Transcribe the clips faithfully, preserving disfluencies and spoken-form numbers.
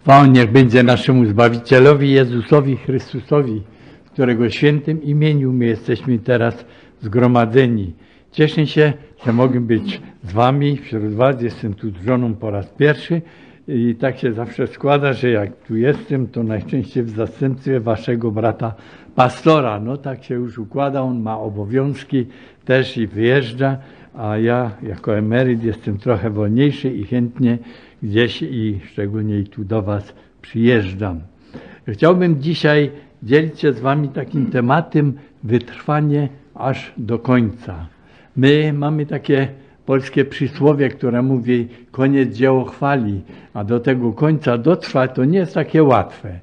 Chwała niech będzie naszemu Zbawicielowi Jezusowi Chrystusowi, w którego świętym imieniu my jesteśmy teraz zgromadzeni. Cieszę się, że mogę być z wami, wśród was. Jestem tu z żoną po raz pierwszy i tak się zawsze składa, że jak tu jestem, to najczęściej w zastępstwie waszego brata pastora. No tak się już układa, on ma obowiązki też i wyjeżdża, a ja jako emeryt jestem trochę wolniejszy i chętnie gdzieś i szczególnie i tu do was przyjeżdżam. Chciałbym dzisiaj dzielić się z wami takim tematem wytrwanie aż do końca. My mamy takie polskie przysłowie, które mówi koniec dzieło chwali, a do tego końca dotrwać to nie jest takie łatwe.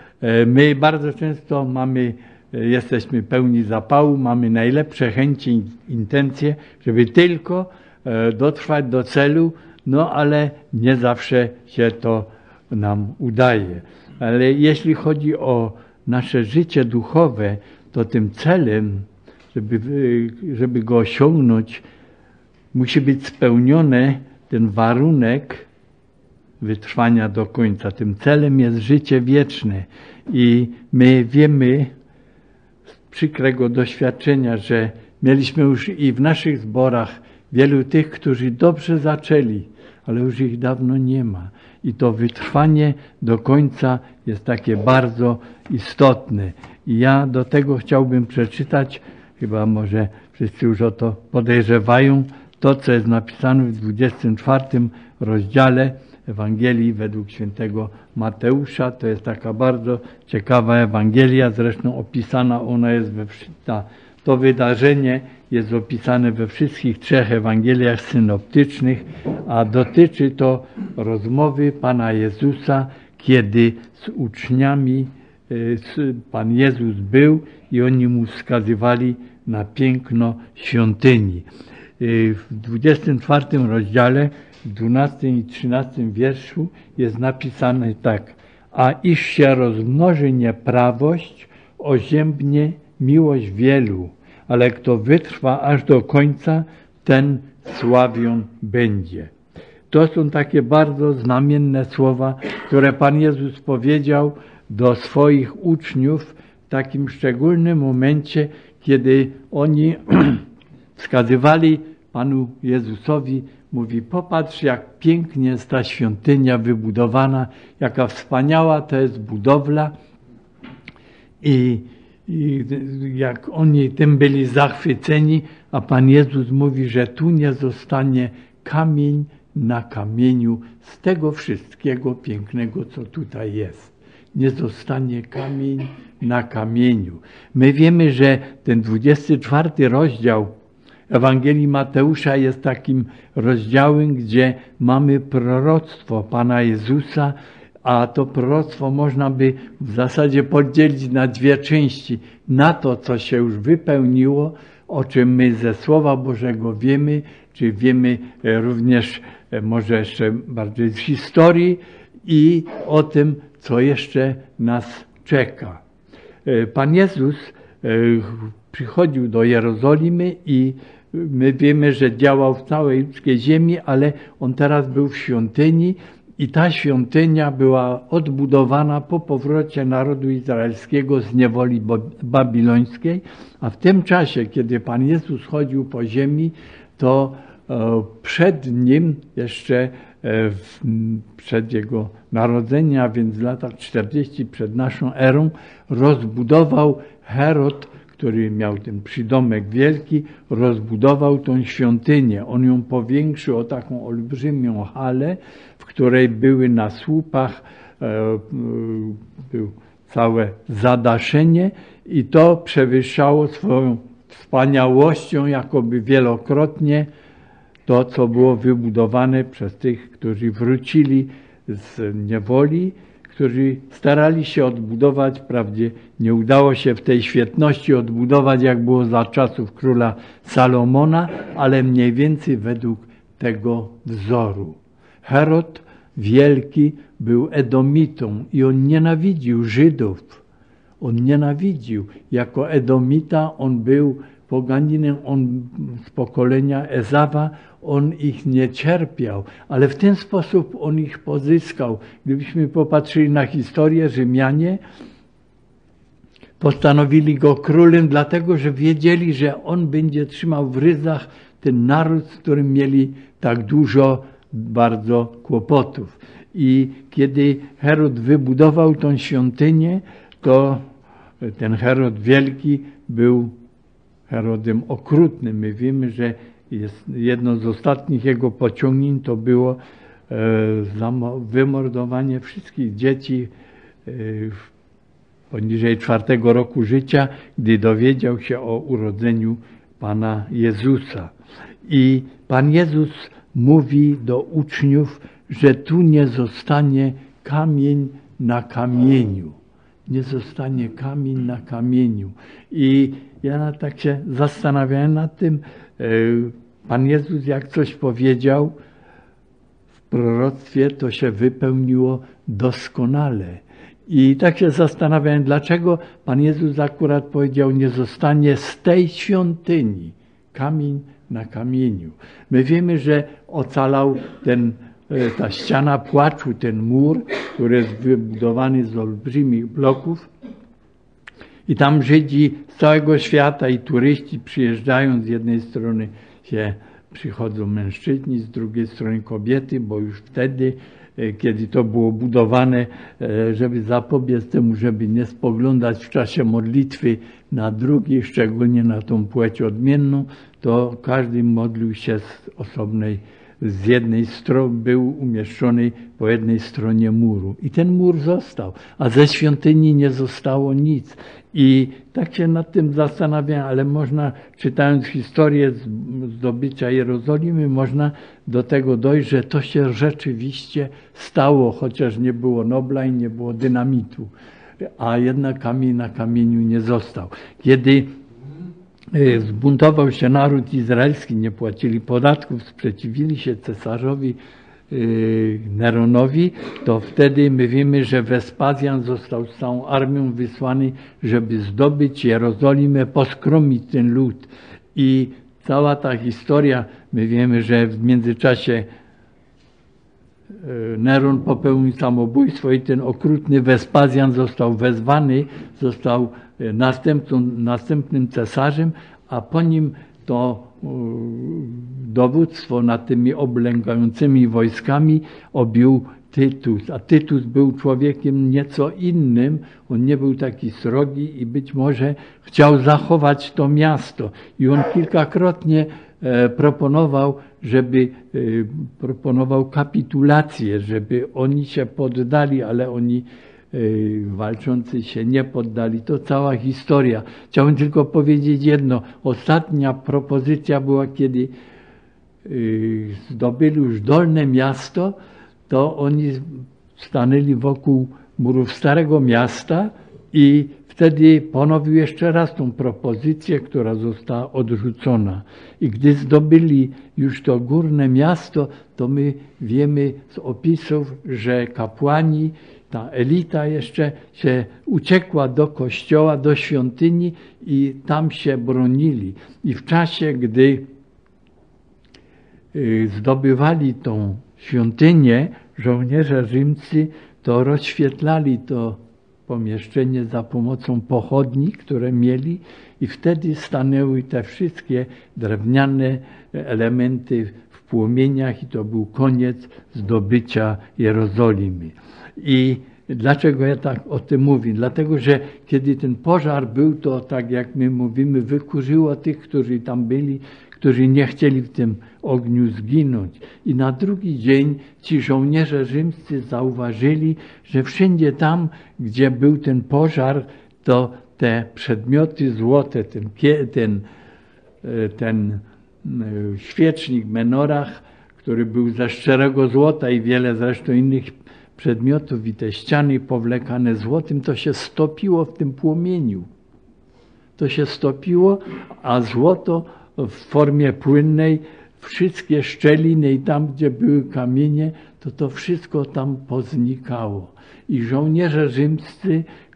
My bardzo często mamy, jesteśmy pełni zapału, mamy najlepsze chęci i intencje, żeby tylko dotrwać do celu, no ale nie zawsze się to nam udaje. Ale jeśli chodzi o nasze życie duchowe, to tym celem, żeby, żeby go osiągnąć, musi być spełniony ten warunek wytrwania do końca. Tym celem jest życie wieczne. I my wiemy z przykrego doświadczenia, że mieliśmy już i w naszych zborach wielu tych, którzy dobrze zaczęli, ale już ich dawno nie ma. I to wytrwanie do końca jest takie bardzo istotne. I ja do tego chciałbym przeczytać, chyba może wszyscy już o to podejrzewają, to co jest napisane w dwudziestym czwartym rozdziale Ewangelii według świętego Mateusza. To jest taka bardzo ciekawa Ewangelia, zresztą opisana ona jest we ta, to wydarzenie jest opisane we wszystkich trzech Ewangeliach synoptycznych, a dotyczy to rozmowy Pana Jezusa, kiedy z uczniami Pan Jezus był i oni mu wskazywali na piękno świątyni. W dwudziestym czwartym rozdziale, w dwunastym i trzynastym wierszu jest napisane tak: a iż się rozmnoży nieprawość, oziębnie miłość wielu, ale kto wytrwa aż do końca, ten sławion będzie. To są takie bardzo znamienne słowa, które Pan Jezus powiedział do swoich uczniów w takim szczególnym momencie, kiedy oni wskazywali Panu Jezusowi, mówi: popatrz, jak pięknie jest ta świątynia wybudowana, jaka wspaniała to jest budowla. I, i jak oni tym byli zachwyceni, a Pan Jezus mówi, że tu nie zostanie kamień na kamieniu z tego wszystkiego pięknego, co tutaj jest. Nie zostanie kamień na kamieniu. My wiemy, że ten dwudziesty czwarty rozdział Ewangelii Mateusza jest takim rozdziałem, gdzie mamy proroctwo Pana Jezusa, a to proroctwo można by w zasadzie podzielić na dwie części. Na to, co się już wypełniło, o czym my ze Słowa Bożego wiemy, czy wiemy również może jeszcze bardziej z historii, i o tym, co jeszcze nas czeka. Pan Jezus przychodził do Jerozolimy i my wiemy, że działał w całej ludzkiej ziemi, ale on teraz był w świątyni i ta świątynia była odbudowana po powrocie narodu izraelskiego z niewoli babilońskiej, a w tym czasie, kiedy Pan Jezus chodził po ziemi, to przed nim jeszcze przed jego narodzeniem, a więc w latach czterdziestu przed naszą erą, rozbudował Herod, który miał ten przydomek wielki, rozbudował tą świątynię. On ją powiększył o taką olbrzymią halę, w której były na słupach był całe zadaszenie i to przewyższało swoją wspaniałością jakoby wielokrotnie to, co było wybudowane przez tych, którzy wrócili z niewoli, którzy starali się odbudować, wprawdzie nie udało się w tej świetności odbudować, jak było za czasów króla Salomona, ale mniej więcej według tego wzoru. Herod Wielki był Edomitą i on nienawidził Żydów. On nienawidził. Jako Edomita on był poganinem, on z pokolenia Ezawa, on ich nie cierpiał, ale w ten sposób on ich pozyskał. Gdybyśmy popatrzyli na historię, Rzymianie postanowili go królem, dlatego że wiedzieli, że on będzie trzymał w ryzach ten naród, z którym mieli tak dużo bardzo kłopotów. I kiedy Herod wybudował tą świątynię, to ten Herod Wielki był Herodem okrutnym. My wiemy, że jest jedno z ostatnich jego pociągnięć to było e, wymordowanie wszystkich dzieci e, poniżej czwartego roku życia, gdy dowiedział się o urodzeniu Pana Jezusa. I Pan Jezus mówi do uczniów, że tu nie zostanie kamień na kamieniu. Nie zostanie kamień na kamieniu. I ja tak się zastanawiałem nad tym, Pan Jezus jak coś powiedział w proroctwie, to się wypełniło doskonale. I tak się zastanawiałem, dlaczego Pan Jezus akurat powiedział, nie zostanie z tej świątyni kamień na kamieniu. My wiemy, że ocalał ten, ta ściana płaczu, ten mur, który jest wybudowany z olbrzymich bloków. I tam Żydzi z całego świata i turyści przyjeżdżają, z jednej strony się przychodzą mężczyźni, z drugiej strony kobiety, bo już wtedy, kiedy to było budowane, żeby zapobiec temu, żeby nie spoglądać w czasie modlitwy na drugich, szczególnie na tą płeć odmienną, to każdy modlił się z osobnej, z jednej strony, był umieszczony po jednej stronie muru. I ten mur został, a ze świątyni nie zostało nic. I tak się nad tym zastanawiam, ale można, czytając historię zdobycia Jerozolimy, można do tego dojść, że to się rzeczywiście stało, chociaż nie było nobla i nie było dynamitu, a jednak kamień na kamieniu nie został. Kiedy zbuntował się naród izraelski, nie płacili podatków, sprzeciwili się cesarzowi Neronowi, to wtedy my wiemy, że Wespazjan został z całą armią wysłany, żeby zdobyć Jerozolimę, poskromić ten lud. I cała ta historia, my wiemy, że w międzyczasie Neron popełnił samobójstwo i ten okrutny Wespazjan został wezwany, został następcą, następnym cesarzem, a po nim to dowództwo nad tymi oblęgającymi wojskami objął Tytus, a Tytus był człowiekiem nieco innym, on nie był taki srogi i być może chciał zachować to miasto i on kilkakrotnie proponował, żeby proponował kapitulację, żeby oni się poddali, ale oni walczący się nie poddali. To cała historia. Chciałbym tylko powiedzieć jedno. Ostatnia propozycja była, kiedy zdobyli już Dolne Miasto, to oni stanęli wokół murów Starego Miasta i wtedy ponowił jeszcze raz tą propozycję, która została odrzucona. I gdy zdobyli już to Górne Miasto, to my wiemy z opisów, że kapłani, ta elita jeszcze się uciekła do kościoła, do świątyni i tam się bronili. I w czasie, gdy zdobywali tą świątynię, żołnierze rzymscy to rozświetlali to pomieszczenie za pomocą pochodni, które mieli i wtedy stanęły te wszystkie drewniane elementy w płomieniach i to był koniec zdobycia Jerozolimy. I dlaczego ja tak o tym mówię? Dlatego, że kiedy ten pożar był, to tak jak my mówimy, wykurzyło tych, którzy tam byli, którzy nie chcieli w tym ogniu zginąć. I na drugi dzień ci żołnierze rzymscy zauważyli, że wszędzie tam, gdzie był ten pożar, to te przedmioty złote, ten, ten, ten świecznik, menorach, który był ze szczerego złota i wiele zresztą innych przedmiotów i te ściany powlekane złotym, to się stopiło w tym płomieniu. To się stopiło, a złoto w formie płynnej, wszystkie szczeliny i tam, gdzie były kamienie, to to wszystko tam poznikało. I żołnierze rzymscy,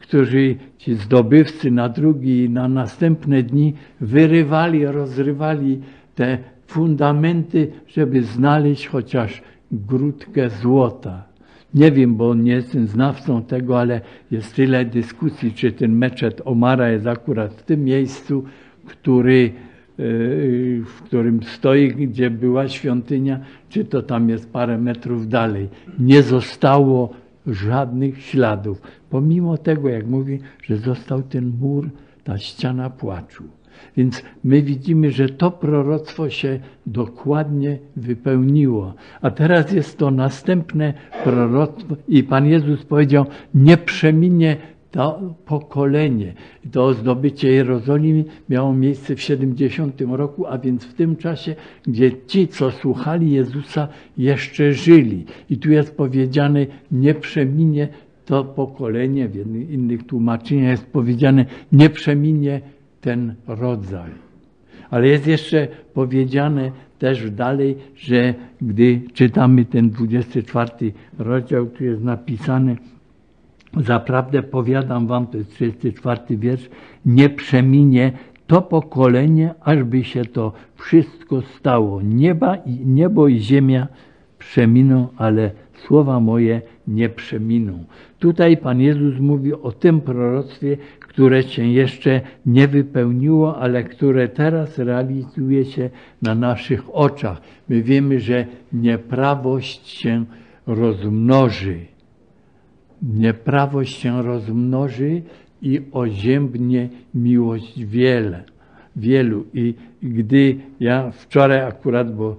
którzy ci zdobywcy na drugi i na następne dni wyrywali, rozrywali te fundamenty, żeby znaleźć chociaż grudkę złota. Nie wiem, bo nie jestem znawcą tego, ale jest tyle dyskusji, czy ten meczet Omara jest akurat w tym miejscu, który, w którym stoi, gdzie była świątynia, czy to tam jest parę metrów dalej. Nie zostało żadnych śladów. Pomimo tego, jak mówi, że został ten mur, ta ściana płaczu. Więc my widzimy, że to proroctwo się dokładnie wypełniło. A teraz jest to następne proroctwo i Pan Jezus powiedział, nie przeminie to pokolenie. To zdobycie Jerozolimy miało miejsce w siedemdziesiątym roku, a więc w tym czasie, gdzie ci, co słuchali Jezusa, jeszcze żyli. I tu jest powiedziane, nie przeminie to pokolenie, w innych tłumaczeniach jest powiedziane, nie przeminie ten rodzaj. Ale jest jeszcze powiedziane też dalej, że gdy czytamy ten dwudziesty czwarty rozdział, tu jest napisane, zaprawdę powiadam wam, to jest trzydziesty czwarty wiersz, nie przeminie to pokolenie, ażby się to wszystko stało. Nieba i, niebo i ziemia przeminą, ale słowa moje nie przeminą. Tutaj Pan Jezus mówi o tym proroctwie, które się jeszcze nie wypełniło, ale które teraz realizuje się na naszych oczach. My wiemy, że nieprawość się rozmnoży. Nieprawość się rozmnoży i oziębnie miłość wiele, wielu. I gdy ja wczoraj akurat, bo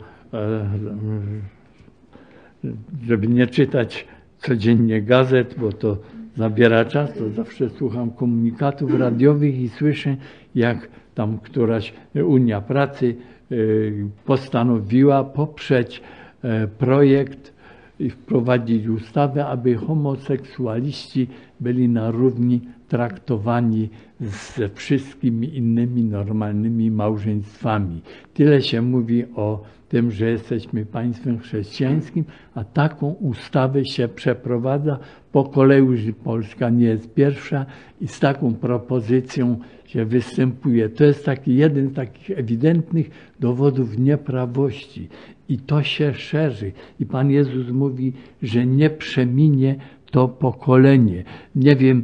żeby nie czytać codziennie gazet, bo to zabiera czas, to zawsze słucham komunikatów radiowych i słyszę, jak tam któraś Unia Pracy postanowiła poprzeć projekt i wprowadzić ustawę, aby homoseksualiści byli na równi traktowani ze wszystkimi innymi normalnymi małżeństwami. Tyle się mówi o tym, że jesteśmy państwem chrześcijańskim, a taką ustawę się przeprowadza. Po kolei już Polska nie jest pierwsza i z taką propozycją się występuje. To jest taki jeden z takich ewidentnych dowodów nieprawości. I to się szerzy. I Pan Jezus mówi, że nie przeminie to pokolenie. Nie wiem,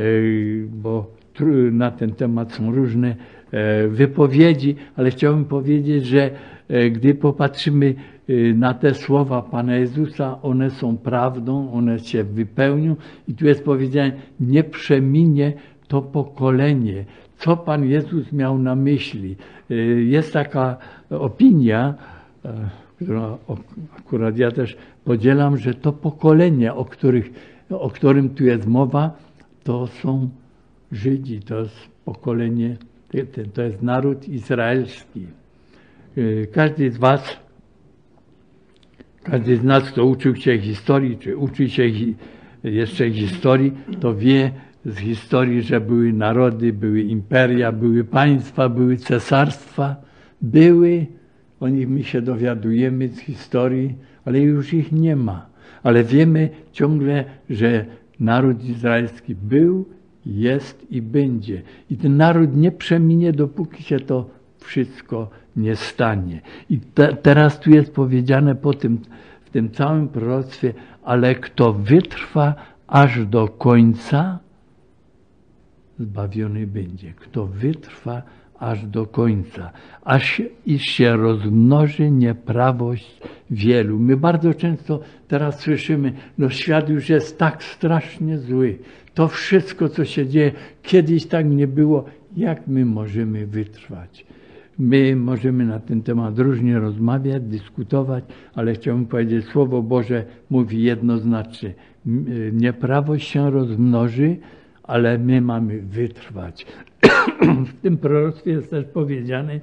bo na ten temat są różne wypowiedzi, ale chciałbym powiedzieć, że gdy popatrzymy na te słowa Pana Jezusa, one są prawdą, one się wypełnią. I tu jest powiedziane, nie przeminie to pokolenie. Co Pan Jezus miał na myśli? Jest taka opinia, którą akurat ja też podzielam, że to pokolenie, o, których, o którym tu jest mowa, to są Żydzi, to jest pokolenie, to jest naród izraelski. Każdy z was, każdy z nas, kto uczył się historii, czy uczy się jeszcze historii, to wie z historii, że były narody, były imperia, były państwa, były cesarstwa, były, o nich my się dowiadujemy z historii, ale już ich nie ma. Ale wiemy ciągle, że naród izraelski był, jest i będzie. I ten naród nie przeminie, dopóki się to wszystko nie stanie. I te, teraz tu jest powiedziane po tym, w tym całym proroctwie, ale kto wytrwa aż do końca, zbawiony będzie. Kto wytrwa aż do końca, aż iż się rozmnoży nieprawość wielu. My bardzo często teraz słyszymy, no świat już jest tak strasznie zły. To wszystko, co się dzieje, kiedyś tak nie było. Jak my możemy wytrwać? My możemy na ten temat różnie rozmawiać, dyskutować, ale chciałbym powiedzieć, Słowo Boże mówi jednoznacznie. Nieprawość się rozmnoży, ale my mamy wytrwać. W tym proroctwie jest też powiedziane,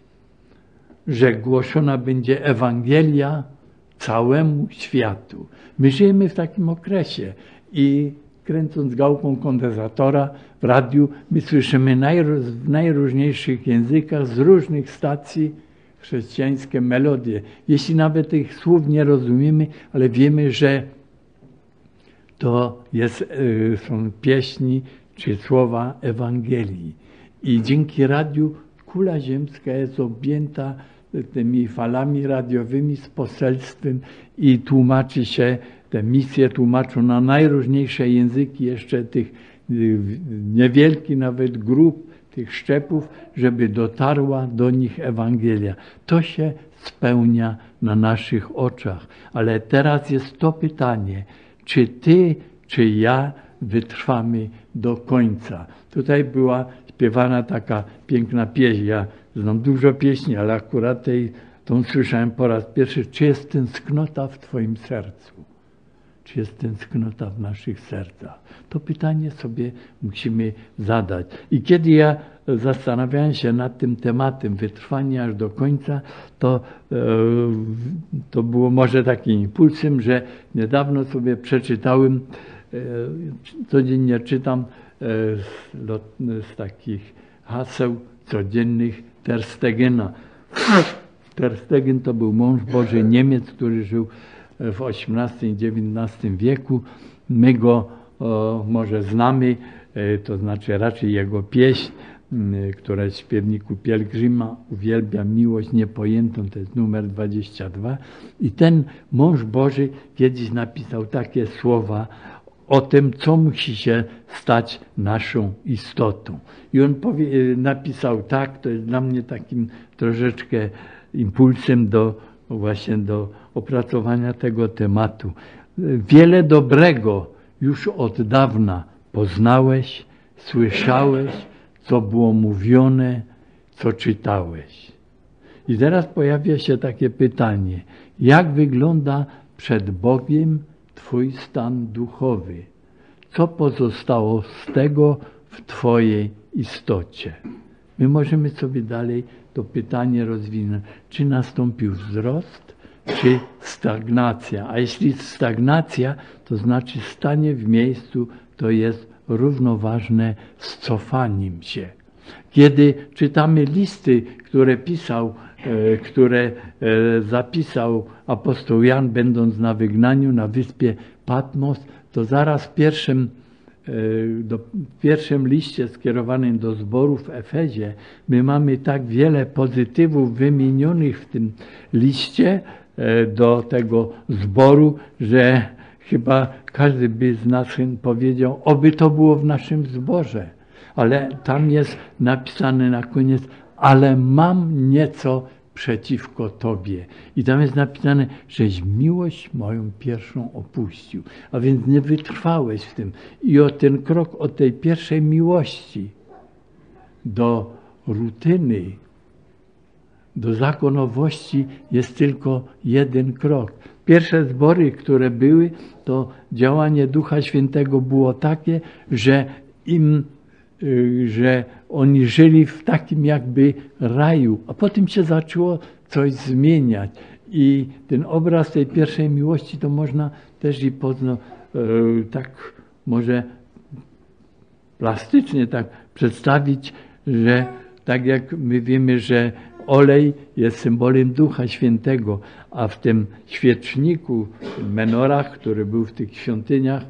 że głoszona będzie Ewangelia całemu światu. My żyjemy w takim okresie i kręcąc gałką kondensatora w radiu, my słyszymy najroz, w najróżniejszych językach z różnych stacji chrześcijańskie melodie. Jeśli nawet tych słów nie rozumiemy, ale wiemy, że to jest, są pieśni czy słowa Ewangelii. I dzięki radiu kula ziemska jest objęta tymi falami radiowymi z poselstwem i tłumaczy się, te misje tłumaczą na najróżniejsze języki jeszcze tych niewielkich nawet grup, tych szczepów, żeby dotarła do nich Ewangelia. To się spełnia na naszych oczach. Ale teraz jest to pytanie, czy ty, czy ja wytrwamy do końca. Tutaj była śpiewana taka piękna pieśń. Ja znam dużo pieśni, ale akurat tej, tą słyszałem po raz pierwszy. Czy jest tęsknota w twoim sercu? Czy jest tęsknota w naszych sercach? To pytanie sobie musimy zadać. I kiedy ja zastanawiałem się nad tym tematem wytrwania aż do końca, to, to było może takim impulsem, że niedawno sobie przeczytałem, codziennie czytam z, z takich haseł codziennych Ter Stegena. Ter Stegen to był mąż Boży Niemiec, który żył w osiemnastym i dziewiętnastym wieku. My go o, może znamy, to znaczy raczej jego pieśń, która jest w śpiewniku Pielgrzyma, Uwielbiam miłość niepojętą, to jest numer dwadzieścia dwa. I ten mąż Boży kiedyś napisał takie słowa o tym, co musi się stać naszą istotą. I on powie, napisał tak, to jest dla mnie takim troszeczkę impulsem do właśnie do opracowania tego tematu. Wiele dobrego już od dawna poznałeś, słyszałeś, co było mówione, co czytałeś. I teraz pojawia się takie pytanie, jak wygląda przed Bogiem twój stan duchowy? Co pozostało z tego w twojej istocie? My możemy sobie dalej to pytanie rozwinąć, czy nastąpił wzrost, czy stagnacja. A jeśli stagnacja, to znaczy stanie w miejscu, to jest równoważne z cofaniem się. Kiedy czytamy listy, które pisał, e, które e, zapisał apostoł Jan, będąc na wygnaniu na wyspie Patmos, to zaraz w pierwszym Do, w pierwszym liście skierowanym do zboru w Efezie my mamy tak wiele pozytywów wymienionych w tym liście do tego zboru, że chyba każdy by z nas powiedział, oby to było w naszym zborze. Ale tam jest napisane na koniec, ale mam nieco przeciwko Tobie. I tam jest napisane, żeś miłość moją pierwszą opuścił. A więc nie wytrwałeś w tym. I o ten krok od tej pierwszej miłości do rutyny, do zakonowości jest tylko jeden krok. Pierwsze zbory, które były, to działanie Ducha Świętego było takie, że im że oni żyli w takim jakby raju, a potem się zaczęło coś zmieniać. I ten obraz tej pierwszej miłości to można też i poznać, e, tak może plastycznie tak przedstawić, że tak jak my wiemy, że olej jest symbolem Ducha Świętego, a w tym świeczniku, w menorach, który był w tych świątyniach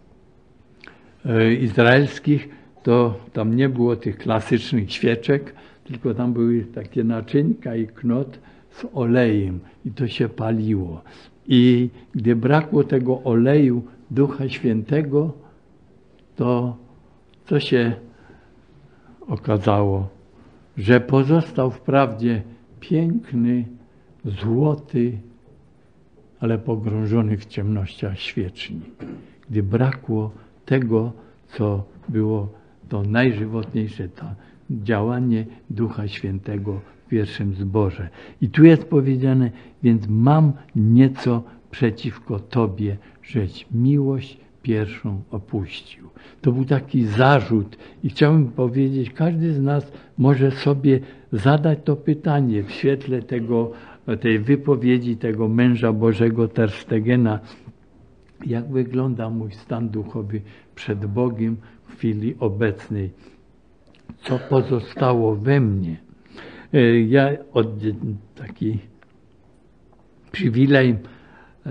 e, izraelskich, to tam nie było tych klasycznych świeczek, tylko tam były takie naczynka i knot z olejem i to się paliło. I gdy brakło tego oleju Ducha Świętego, to co się okazało? Że pozostał wprawdzie piękny, złoty, ale pogrążony w ciemnościach świecznik. Gdy brakło tego, co było to najżywotniejsze, to działanie Ducha Świętego w pierwszym zborze. I tu jest powiedziane, więc mam nieco przeciwko Tobie, żeś miłość pierwszą opuścił. To był taki zarzut i chciałbym powiedzieć, każdy z nas może sobie zadać to pytanie w świetle tego, tej wypowiedzi tego męża Bożego Ter Stegena, jak wygląda mój stan duchowy przed Bogiem w chwili obecnej. Co pozostało we mnie? Ja od taki przywilej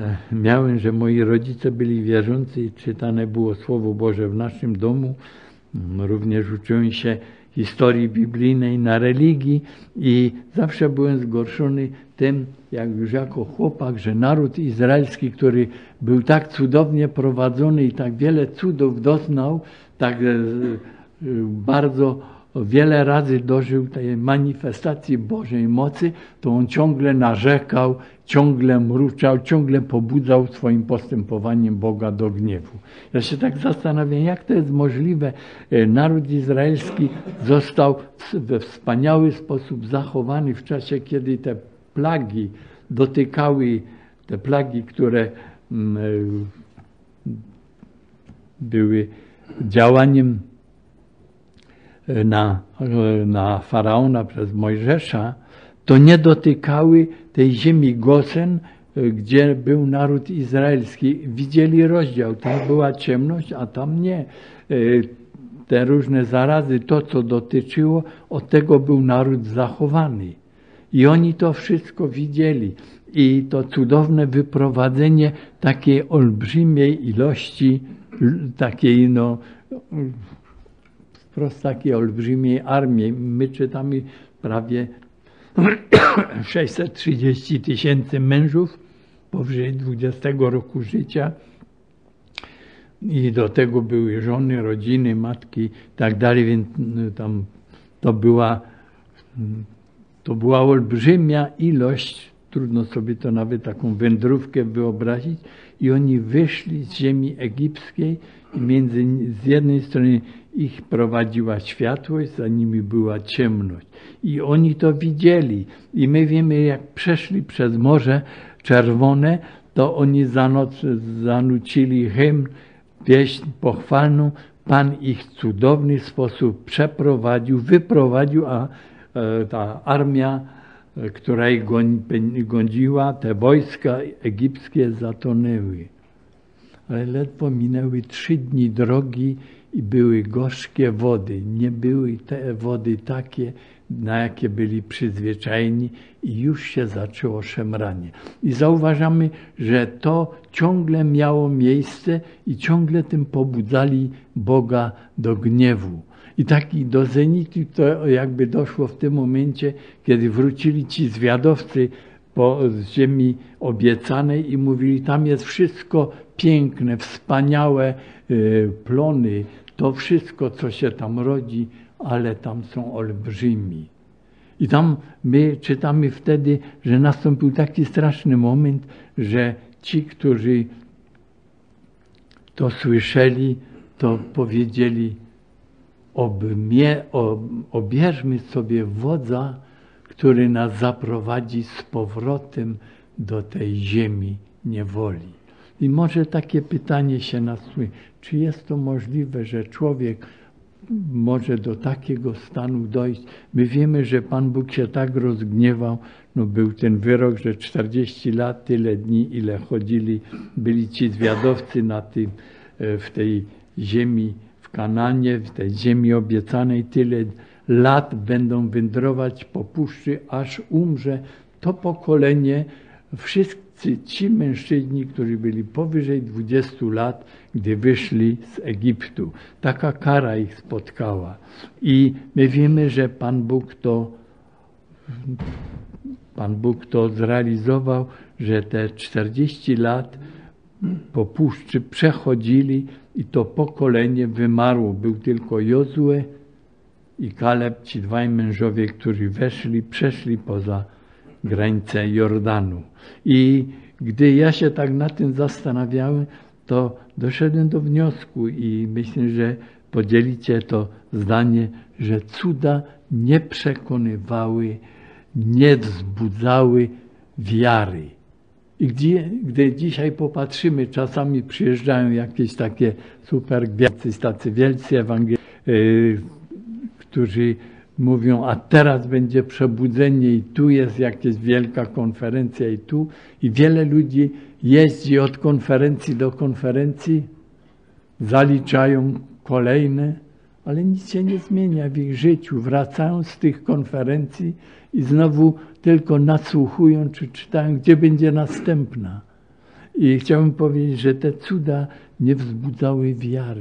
miałem, że moi rodzice byli wierzący i czytane było Słowo Boże w naszym domu Również uczyłem się historii biblijnej na religii i zawsze byłem zgorszony tym, jak już jako chłopak, że naród izraelski, który był tak cudownie prowadzony i tak wiele cudów doznał, tak bardzo wiele razy dożył tej manifestacji Bożej mocy, to on ciągle narzekał, ciągle mruczał, ciągle pobudzał swoim postępowaniem Boga do gniewu. Ja się tak zastanawiam, jak to jest możliwe. Naród izraelski został we wspaniały sposób zachowany w czasie, kiedy te plagi dotykały, te plagi, które były działaniem na, na Faraona przez Mojżesza, to nie dotykały tej ziemi Gosen, gdzie był naród izraelski. Widzieli rozdział, tam była ciemność, a tam nie. Te różne zarazy, to co dotyczyło, od tego był naród zachowany. I oni to wszystko widzieli. I to cudowne wyprowadzenie takiej olbrzymiej ilości, takiej no, wprost takiej olbrzymiej armii. My czytamy prawie sześćset trzydzieści tysięcy mężów powyżej dwudziestego roku życia i do tego były żony, rodziny, matki i tak dalej, więc tam to była, to była olbrzymia ilość, trudno sobie to nawet taką wędrówkę wyobrazić, i oni wyszli z ziemi egipskiej i między, z jednej strony ich prowadziła światłość, za nimi była ciemność. I oni to widzieli. I my wiemy, jak przeszli przez Morze Czerwone, to oni zanoc, zanucili hymn, pieśń pochwalną. Pan ich w cudowny sposób przeprowadził, wyprowadził, a e, ta armia, e, która ich goniła, te wojska egipskie zatonęły. Ale ledwo minęły trzy dni drogi i były gorzkie wody. Nie były te wody takie, na jakie byli przyzwyczajeni, i już się zaczęło szemranie. I zauważamy, że to ciągle miało miejsce i ciągle tym pobudzali Boga do gniewu. I taki do zenitu to jakby doszło w tym momencie, kiedy wrócili ci zwiadowcy po, z ziemi obiecanej i mówili, tam jest wszystko piękne, wspaniałe y, plony, to wszystko, co się tam rodzi, ale tam są olbrzymi. I tam my czytamy wtedy, że nastąpił taki straszny moment, że ci, którzy to słyszeli, to powiedzieli, obmie, ob, obierzmy sobie wodza, który nas zaprowadzi z powrotem do tej ziemi niewoli. I może takie pytanie się nasunie, czy jest to możliwe, że człowiek może do takiego stanu dojść? My wiemy, że Pan Bóg się tak rozgniewał, no był ten wyrok, że czterdzieści lat, tyle dni, ile chodzili, byli ci zwiadowcy na tym, w tej ziemi, w Kananie, w tej ziemi obiecanej, tyle lat będą wędrować po puszczy, aż umrze to pokolenie, wszyscy ci mężczyźni, którzy byli powyżej dwudziestu lat, gdy wyszli z Egiptu. Taka kara ich spotkała. I my wiemy, że Pan Bóg to, Pan Bóg to zrealizował, że te czterdzieści lat po puszczy przechodzili i to pokolenie wymarło. Był tylko Jozue i Kaleb, ci dwaj mężowie, którzy weszli, przeszli poza granicę Jordanu. I gdy ja się tak nad tym zastanawiałem, to doszedłem do wniosku i myślę, że podzielicie to zdanie, że cuda nie przekonywały, nie wzbudzały wiary. I gdy, gdy dzisiaj popatrzymy, czasami przyjeżdżają jakieś takie super gwiazdy, tacy wielcy ewangeliści, yy, którzy mówią, a teraz będzie przebudzenie i tu jest jakaś wielka konferencja i tu. I wiele ludzi jeździ od konferencji do konferencji, zaliczają kolejne, ale nic się nie zmienia w ich życiu. Wracają z tych konferencji i znowu tylko nasłuchują, czy czytają, gdzie będzie następna. I chciałbym powiedzieć, że te cuda nie wzbudzały wiary.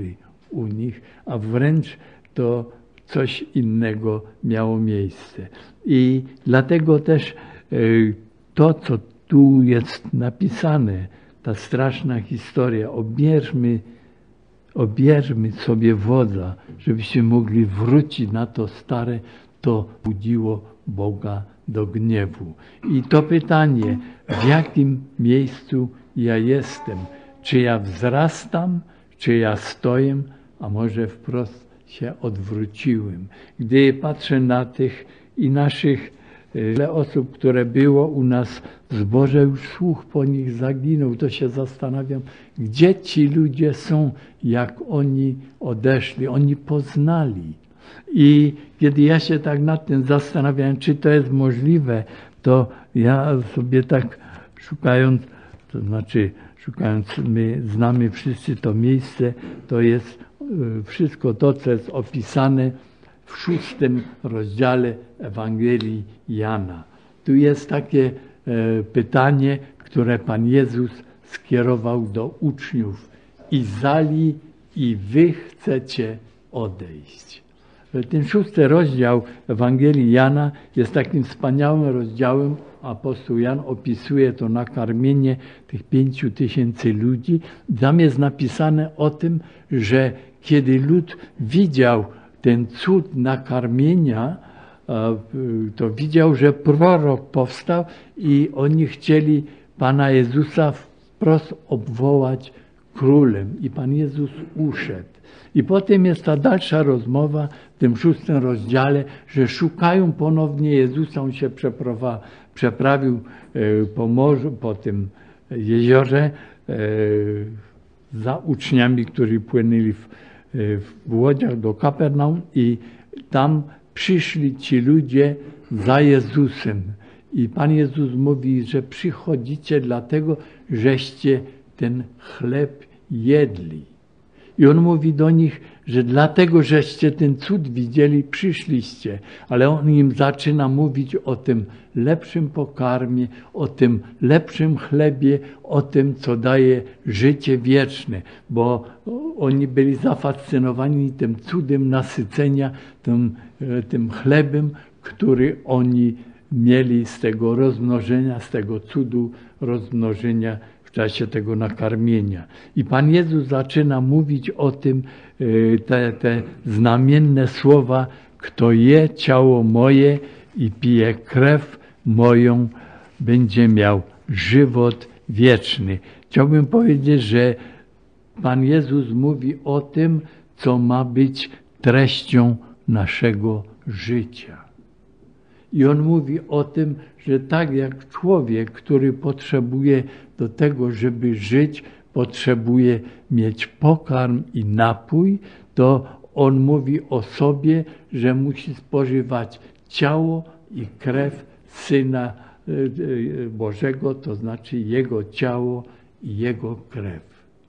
u nich, a wręcz to coś innego miało miejsce. I dlatego też to, co tu jest napisane, ta straszna historia, obierzmy, obierzmy sobie wodza, żebyśmy mogli wrócić na to stare, to budziło Boga do gniewu. I to pytanie, w jakim miejscu ja jestem? Czy ja wzrastam, czy ja stoję, a może wprost się odwróciłem? Gdy patrzę na tych i naszych wiele osób, które było u nas w zborze, już słuch po nich zaginął, to się zastanawiam, gdzie ci ludzie są, jak oni odeszli, oni poznali. I kiedy ja się tak nad tym zastanawiałem, czy to jest możliwe, to ja sobie tak szukając, to znaczy szukając, my znamy wszyscy to miejsce, to jest wszystko to, co jest opisane w szóstym rozdziale Ewangelii Jana. Tu jest takie e, pytanie, które Pan Jezus skierował do uczniów. Izali i wy chcecie odejść. Ten szósty rozdział Ewangelii Jana jest takim wspaniałym rozdziałem. Apostoł Jan opisuje to nakarmienie tych pięciu tysięcy ludzi. Tam jest napisane o tym, że kiedy lud widział ten cud nakarmienia, to widział, że prorok powstał i oni chcieli Pana Jezusa wprost obwołać królem. I Pan Jezus uszedł. I potem jest ta dalsza rozmowa w tym szóstym rozdziale, że szukają ponownie Jezusa. On się przeprowa, przeprawił po morzu, po tym jeziorze za uczniami, którzy płynęli w, w łodziach do Kapernaum i tam przyszli ci ludzie za Jezusem. I Pan Jezus mówi, że przychodzicie dlatego, żeście ten chleb jedli. I On mówi do nich, że dlatego, żeście ten cud widzieli, przyszliście. Ale On im zaczyna mówić o tym lepszym pokarmie, o tym lepszym chlebie, o tym, co daje życie wieczne. Bo oni byli zafascynowani tym cudem nasycenia, tym, tym chlebem, który oni mieli z tego rozmnożenia, z tego cudu rozmnożenia w czasie tego nakarmienia. I Pan Jezus zaczyna mówić o tym, te, te znamienne słowa: kto je ciało moje i pije krew moją, będzie miał żywot wieczny. Chciałbym powiedzieć, że Pan Jezus mówi o tym, co ma być treścią naszego życia. I On mówi o tym, że tak jak człowiek, który potrzebuje do tego, żeby żyć, potrzebuje mieć pokarm i napój, to On mówi o sobie, że musi spożywać ciało i krew Syna Bożego, to znaczy Jego ciało i Jego krew.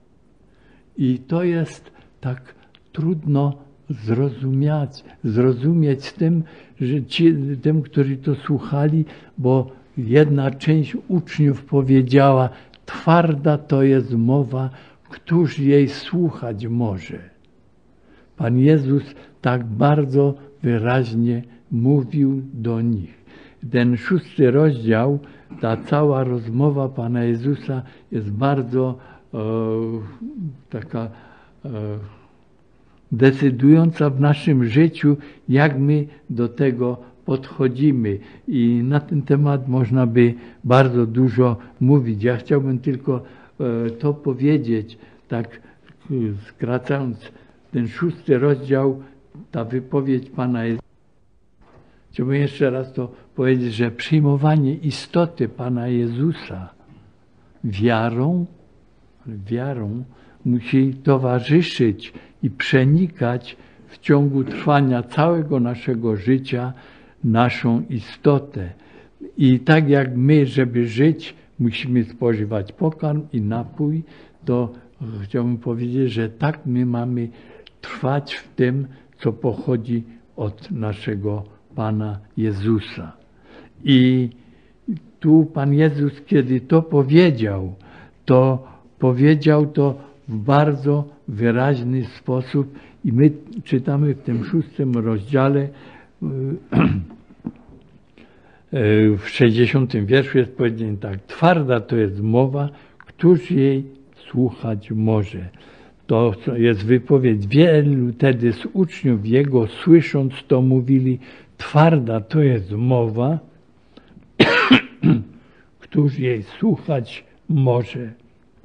I to jest tak trudno zrozumieć, zrozumieć tym, że ci, tym, którzy to słuchali, bo jedna część uczniów powiedziała: twarda to jest mowa, któż jej słuchać może. Pan Jezus tak bardzo wyraźnie mówił do nich. Ten szósty rozdział, ta cała rozmowa Pana Jezusa jest bardzo e, taka e, decydująca w naszym życiu, jak my do tego podchodzimy. I na ten temat można by bardzo dużo mówić. Ja chciałbym tylko e, to powiedzieć, tak skracając ten szósty rozdział, ta wypowiedź Pana Jezusa. Chciałbym jeszcze raz to powiedzieć, że przyjmowanie istoty Pana Jezusa wiarą, wiarą musi towarzyszyć i przenikać w ciągu trwania całego naszego życia naszą istotę. I tak jak my, żeby żyć, musimy spożywać pokarm i napój, to chciałbym powiedzieć, że tak my mamy trwać w tym, co pochodzi od naszego Pana Jezusa. I tu Pan Jezus, kiedy to powiedział, to powiedział to w bardzo wyraźny sposób i my czytamy w tym szóstym rozdziale w sześćdziesiątym wierszu jest powiedziane tak: twarda to jest mowa, któż jej słuchać może. To jest wypowiedź wielu tedy z uczniów jego, słysząc to mówili: twarda to jest mowa, któż jej słuchać może.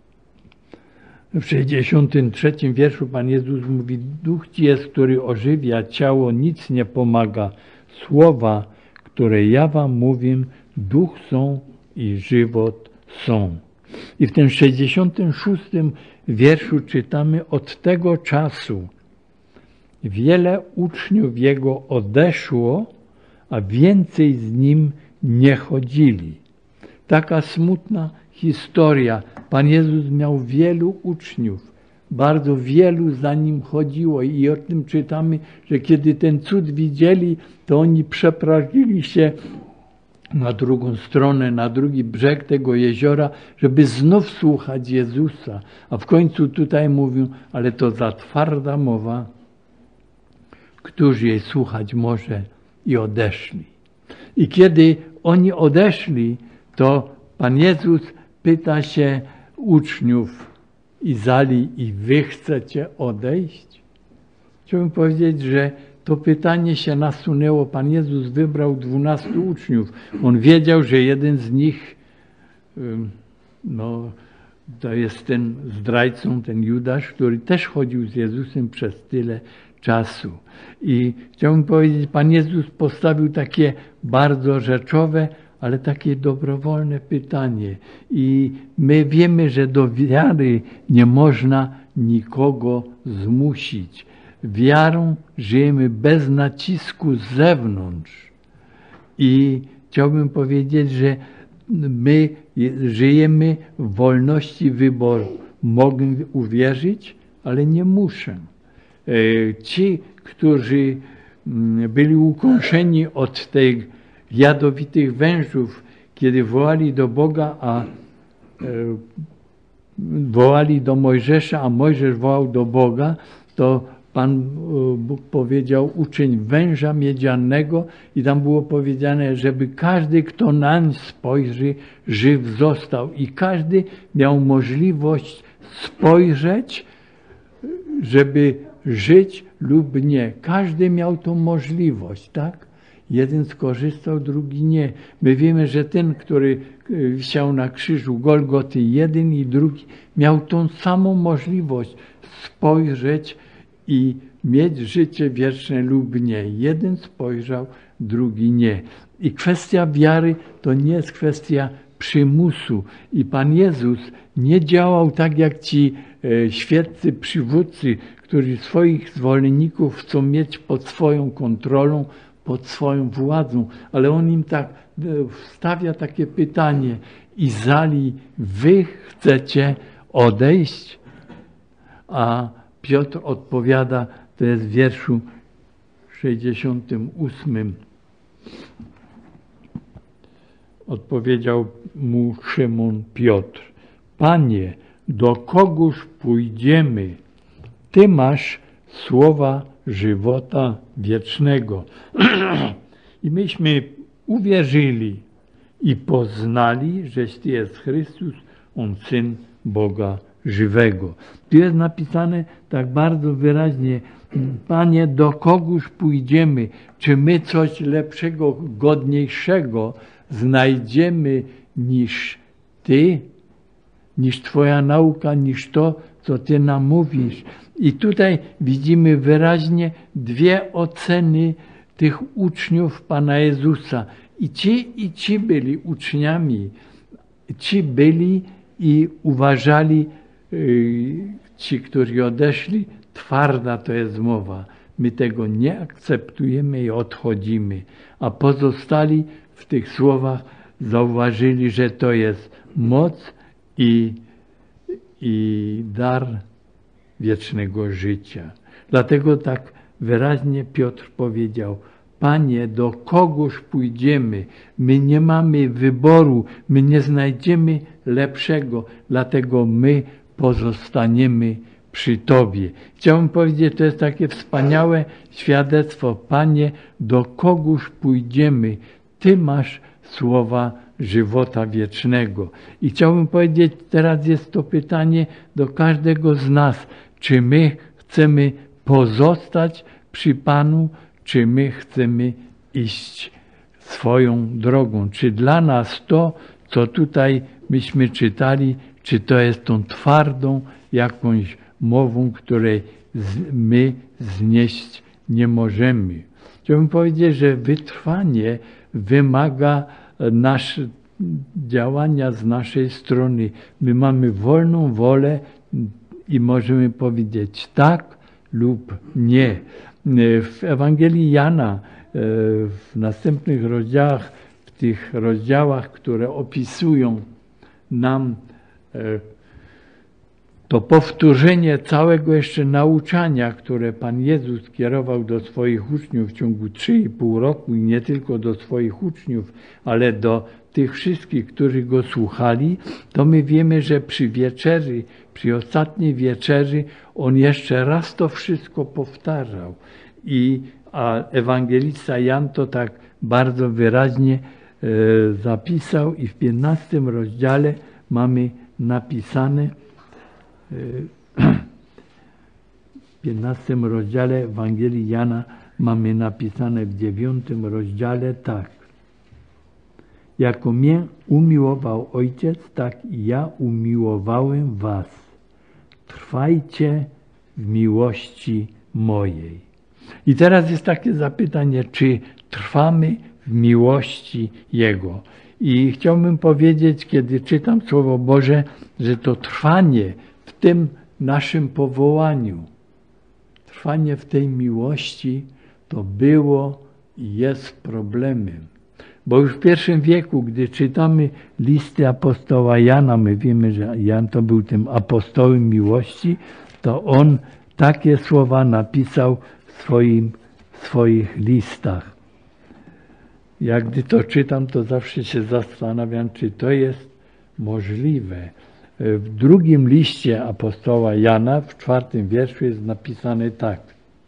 W sześćdziesiątym trzecim wierszu Pan Jezus mówi: duch ci jest, który ożywia, ciało nic nie pomaga. Słowa, które ja wam mówię, duch są i żywot są. I w tym sześćdziesiątym szóstym wierszu czytamy: od tego czasu wiele uczniów jego odeszło, a więcej z nim nie chodzili. Taka smutna historia. Pan Jezus miał wielu uczniów, bardzo wielu za nim chodziło i o tym czytamy, że kiedy ten cud widzieli, to oni przeprawili się na drugą stronę, na drugi brzeg tego jeziora, żeby znów słuchać Jezusa. A w końcu tutaj mówią: ale to za twarda mowa, któż jej słuchać może, i odeszli. I kiedy oni odeszli, to Pan Jezus pyta się uczniów: Izali, i wy chcecie odejść? Chciałbym powiedzieć, że to pytanie się nasunęło. Pan Jezus wybrał dwunastu uczniów. On wiedział, że jeden z nich no, to jest ten zdrajcą, ten Judasz, który też chodził z Jezusem przez tyle czasu. I chciałbym powiedzieć, Pan Jezus postawił takie bardzo rzeczowe, ale takie dobrowolne pytanie. I my wiemy, że do wiary nie można nikogo zmusić. Wiarą żyjemy bez nacisku z zewnątrz. I chciałbym powiedzieć, że my żyjemy w wolności wyboru. Mogę uwierzyć, ale nie muszę. Ci, którzy byli ukąszeni od tych jadowitych wężów, kiedy wołali do Boga, a e, wołali do Mojżesza, a Mojżesz wołał do Boga, to Pan Bóg powiedział: uczyń węża miedzianego, i tam było powiedziane, żeby każdy, kto nań spojrzy, żyw został. I każdy miał możliwość spojrzeć, żeby żyć lub nie. Każdy miał tą możliwość, tak? Jeden skorzystał, drugi nie. My wiemy, że ten, który wisiał na krzyżu Golgoty, jeden i drugi, miał tą samą możliwość spojrzeć i mieć życie wieczne lub nie. Jeden spojrzał, drugi nie. I kwestia wiary to nie jest kwestia przymusu. I Pan Jezus nie działał tak jak ci e, świeccy przywódcy, którzy swoich zwolenników chcą mieć pod swoją kontrolą, pod swoją władzą, ale on im tak wstawia takie pytanie: Izali, wy chcecie odejść? A Piotr odpowiada, to jest w wierszu sześćdziesiątym ósmym. Odpowiedział mu Szymon Piotr: Panie, do kogóż pójdziemy? Ty masz słowa żywota wiecznego. I myśmy uwierzyli i poznali, żeś Ty jest Chrystus, On Syn Boga żywego. Tu jest napisane tak bardzo wyraźnie: Panie, do kogóż pójdziemy? Czy my coś lepszego, godniejszego znajdziemy niż Ty, niż Twoja nauka, niż to, co Ty nam mówisz? I tutaj widzimy wyraźnie dwie oceny tych uczniów Pana Jezusa. I ci, i ci byli uczniami. Ci byli i uważali, yy, ci, którzy odeszli, twarda to jest mowa. My tego nie akceptujemy i odchodzimy. A pozostali w tych słowach zauważyli, że to jest moc i, i dar wiecznego życia. Dlatego tak wyraźnie Piotr powiedział: Panie, do kogóż pójdziemy? My nie mamy wyboru, my nie znajdziemy lepszego, dlatego my pozostaniemy przy Tobie. Chciałbym powiedzieć, to jest takie wspaniałe świadectwo. Panie, do kogóż pójdziemy? Ty masz słowa żywota wiecznego. I chciałbym powiedzieć, teraz jest to pytanie do każdego z nas. Czy my chcemy pozostać przy Panu, czy my chcemy iść swoją drogą? Czy dla nas to, co tutaj myśmy czytali, czy to jest tą twardą jakąś mową, której my znieść nie możemy? Chciałbym powiedzieć, że wytrwanie wymaga nasz, działania z naszej strony. My mamy wolną wolę i możemy powiedzieć tak lub nie. W Ewangelii Jana, w następnych rozdziałach, w tych rozdziałach, które opisują nam to powtórzenie całego jeszcze nauczania, które Pan Jezus kierował do swoich uczniów w ciągu trzy i pół roku i nie tylko do swoich uczniów, ale do tych wszystkich, którzy Go słuchali, to my wiemy, że przy wieczerzy, przy ostatniej wieczerzy On jeszcze raz to wszystko powtarzał. I a ewangelista Jan to tak bardzo wyraźnie e, zapisał i w piętnastym rozdziale mamy napisane, w piętnastym rozdziale Ewangelii Jana mamy napisane w dziewiątym rozdziale tak. Jako mnie umiłował Ojciec, tak i ja umiłowałem was. Trwajcie w miłości mojej. I teraz jest takie zapytanie, czy trwamy w miłości Jego? I chciałbym powiedzieć, kiedy czytam Słowo Boże, że to trwanie w tym naszym powołaniu, trwanie w tej miłości, to było i jest problemem. Bo już w pierwszym wieku, gdy czytamy listy apostoła Jana, my wiemy, że Jan to był tym apostołem miłości, to on takie słowa napisał w, swoim, w swoich listach. Jak gdy to czytam, to zawsze się zastanawiam, czy to jest możliwe. W drugim liście apostoła Jana, w czwartym wierszu jest napisane tak.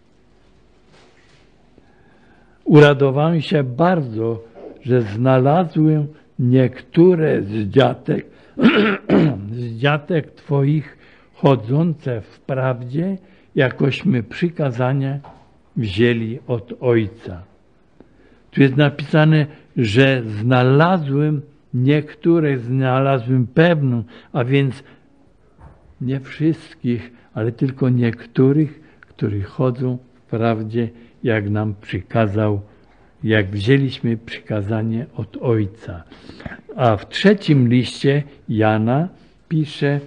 Uradowałem się bardzo, że znalazłem niektóre z dziatek, z dziatek Twoich chodzące w prawdzie, jakośmy przykazania wzięli od Ojca. Tu jest napisane, że znalazłem niektórych, znalazłem pewną, a więc nie wszystkich, ale tylko niektórych, którzy chodzą w prawdzie, jak nam przykazał, jak wzięliśmy przykazanie od Ojca. A w trzecim liście Jana pisze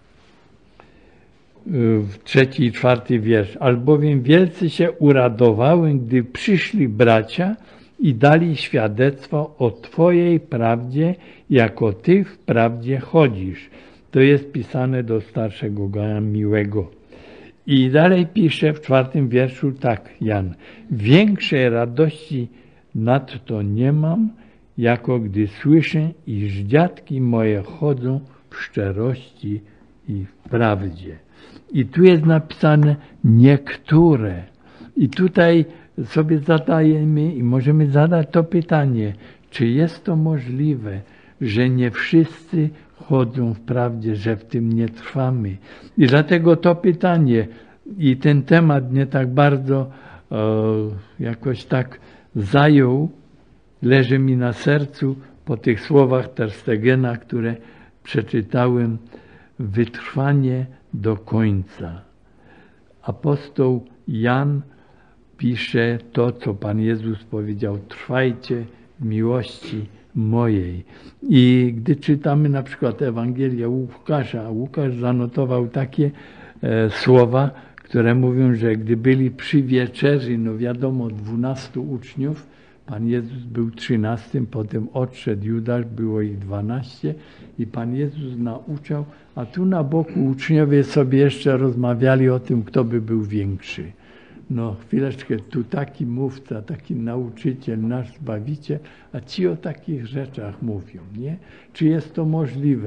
w trzeci i czwarty wiersz. Albowiem wielce się uradowałem, gdy przyszli bracia i dali świadectwo o Twojej prawdzie, jako Ty w prawdzie chodzisz. To jest pisane do starszego Gaja Miłego. I dalej pisze w czwartym wierszu tak Jan. Większej radości nadto nie mam, jako gdy słyszę, iż dziatki moje chodzą w szczerości i w prawdzie. I tu jest napisane niektóre. I tutaj sobie zadajemy i możemy zadać to pytanie, czy jest to możliwe, że nie wszyscy chodzą w prawdzie, że w tym nie trwamy. I dlatego to pytanie i ten temat mnie tak bardzo e, jakoś tak zajął, leży mi na sercu po tych słowach Terstegena, które przeczytałem, wytrwanie do końca. Apostoł Jan pisze to, co Pan Jezus powiedział, trwajcie w miłości mojej. I gdy czytamy na przykład Ewangelię Łukasza, Łukasz zanotował takie e, słowa, które mówią, że gdy byli przy wieczerzy, no wiadomo, dwunastu uczniów, Pan Jezus był trzynastym, potem odszedł Judasz, było ich dwanaście i Pan Jezus nauczał, a tu na boku uczniowie sobie jeszcze rozmawiali o tym, kto by był większy. No chwileczkę, tu taki mówca, taki nauczyciel, nasz Zbawiciel, a ci o takich rzeczach mówią, nie? Czy jest to możliwe?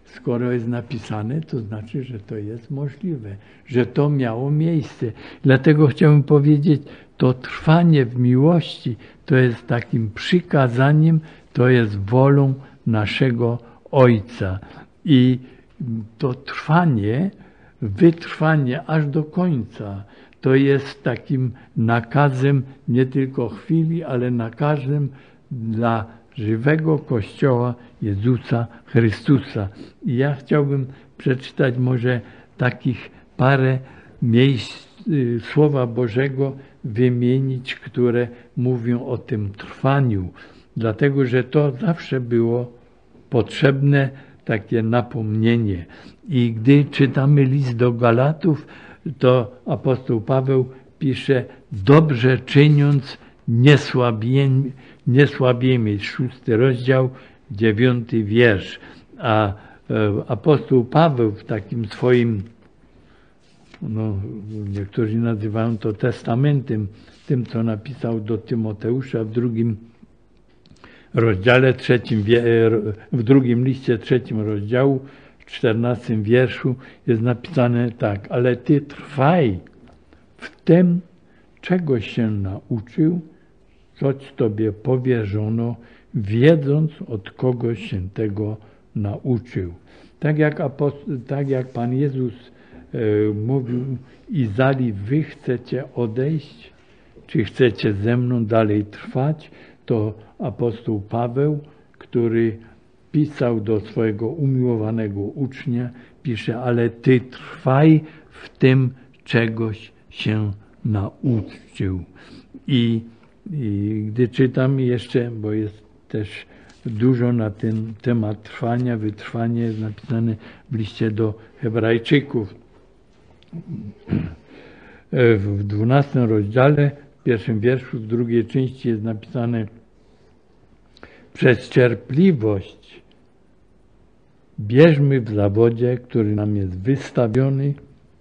skoro jest napisane, to znaczy, że to jest możliwe, że to miało miejsce. Dlatego chciałbym powiedzieć, to trwanie w miłości to jest takim przykazaniem, to jest wolą naszego Ojca. I to trwanie, wytrwanie aż do końca, to jest takim nakazem nie tylko chwili, ale nakazem dla żywego Kościoła Jezusa Chrystusa. I ja chciałbym przeczytać może takich parę miejsc y, Słowa Bożego, wymienić, które mówią o tym trwaniu, dlatego że to zawsze było potrzebne takie napomnienie. I gdy czytamy list do Galatów, to apostoł Paweł pisze: dobrze czyniąc nie słabiemy, nie słabiemy. Szósty rozdział, dziewiąty wiersz. A apostoł Paweł w takim swoim, no, niektórzy nazywają to testamentem, tym co napisał do Tymoteusza w drugim rozdziale, trzecim, w drugim liście, trzecim rozdziału, czternastym wierszu jest napisane tak: ale ty trwaj w tym, czego się nauczył, coś tobie powierzono, wiedząc, od kogo się tego nauczył. Tak jak, apost- tak jak Pan Jezus e, mówił Izali, wy chcecie odejść, czy chcecie ze mną dalej trwać, to apostoł Paweł, który pisał do swojego umiłowanego ucznia, pisze: ale ty trwaj w tym, czegoś się nauczył. I, i gdy czytam jeszcze, bo jest też dużo na ten temat trwania, wytrwanie jest napisane w liście do Hebrajczyków. W dwunastym rozdziale, w pierwszym wierszu, w drugiej części jest napisane: przez cierpliwość bierzmy w zawodzie, który nam jest wystawiony,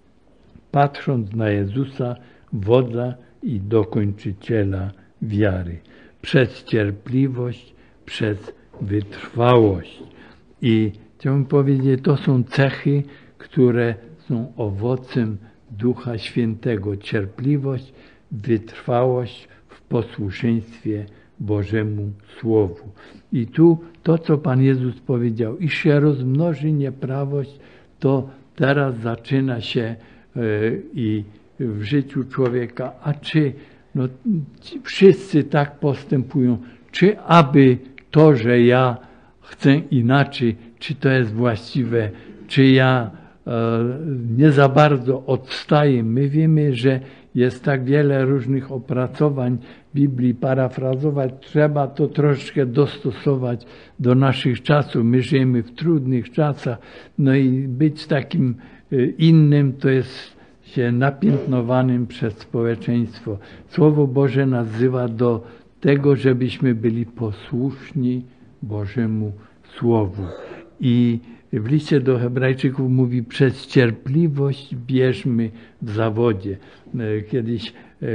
patrząc na Jezusa, wodza i dokończyciela wiary. Przez cierpliwość, przez wytrwałość. I chciałbym powiedzieć, to są cechy, które są owocem Ducha Świętego. Cierpliwość, wytrwałość w posłuszeństwie Bożemu Słowu. I tu to, co Pan Jezus powiedział, iż się rozmnoży nieprawość, to teraz zaczyna się yy, i w życiu człowieka, a czy no, wszyscy tak postępują, czy aby to, że ja chcę inaczej, czy to jest właściwe, czy ja e, nie za bardzo odstaję. My wiemy, że jest tak wiele różnych opracowań Biblii, parafrazować, trzeba to troszkę dostosować do naszych czasów. My żyjemy w trudnych czasach, no i być takim innym to jest się napiętnowanym przez społeczeństwo. Słowo Boże nas wzywa do tego, żebyśmy byli posłuszni Bożemu Słowu. I w liście do Hebrajczyków mówi: przez cierpliwość bierzmy w zawodzie. Kiedyś